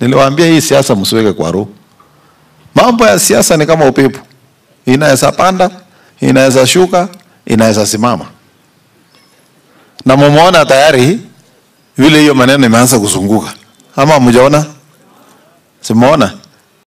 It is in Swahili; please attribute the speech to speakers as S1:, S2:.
S1: Niliwaambia hii siasa msiweke kwa roho. Mambo ya siasa ni kama upepo. Inaweza panda, inaweza shuka, inaweza simama. Na mumeona tayari vile hiyo maneno imeanza kuzunguka. Ama mjaona? Simuona?